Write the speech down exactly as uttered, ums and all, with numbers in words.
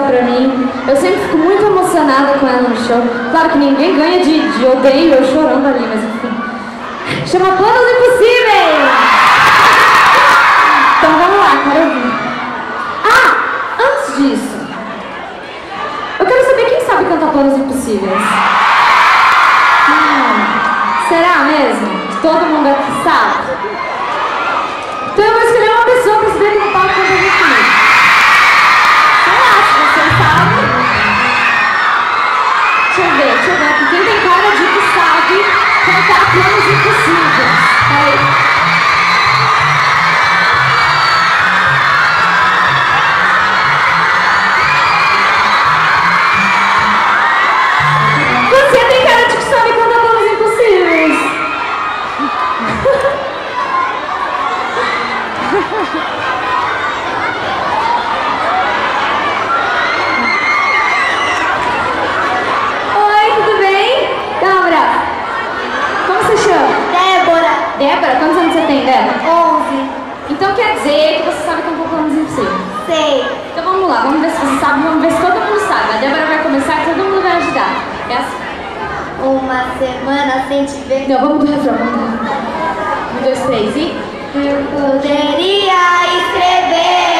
especial pra mim. Eu sempre fico muito emocionada com ela no show. Claro que ninguém ganha de, de odeio eu chorando ali, mas enfim. Chama Planos Impossíveis! Então vamos lá, quero ouvir. Ah, antes disso, eu quero saber quem sabe cantar Planos Impossíveis. Hum, será mesmo? Todo mundo aqui sabe? Então eu vou escolher uma pessoa pra subir no palco cantar comigo. Sei lá, se vocês sabem. Deixa eu ver, deixa eu ver aqui. Quem tem cara de que sabe cantar Planos Impossíveis? Peraí. Você tem cara de que sabe cantar Planos Impossíveis? Oi, tudo bem? Débora. Como você chama? Débora. Débora, quantos anos você tem, Débora? onze. Então quer dizer que você sabe cantar Planos Impossíveis? Sei. Então vamos lá, vamos ver se você sabe, vamos ver se todo mundo sabe. A Débora vai começar e todo mundo vai ajudar. É assim. Uma semana sem te ver. Não, vamos do refrão, vamos do refrão. Um, dois, três e... Eu poderia escrever